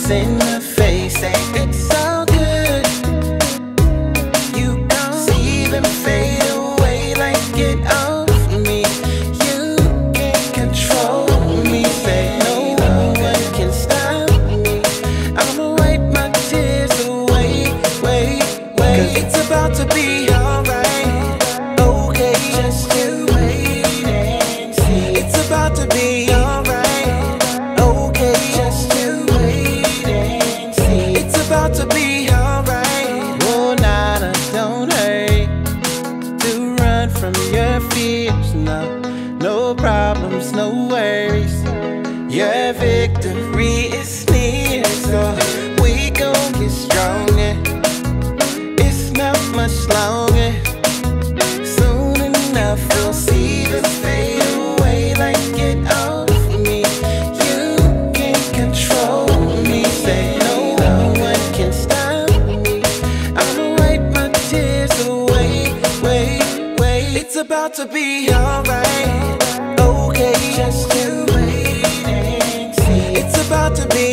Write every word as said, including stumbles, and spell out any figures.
kiss in the face, say it's all good. You don't even fade away like it off me. You can't control me, say no one can stop me. I'ma wipe my tears away, wait, wait. Cause it's about to be alright, okay, just you wait and see. It's about to be alright, okay, just you wait and see. It's about to be alright. Oh, nada, don't hurt to run from your fears, no, no problems, no worries. Your victory is near, so we gon' get stronger. It's not much longer. Soon enough we'll see the fade away like it off me. You can't control me, say no one can stop me. I'ma wipe my tears away, wait, wait. It's about to be alright, okay, just you wait and see. It's about to be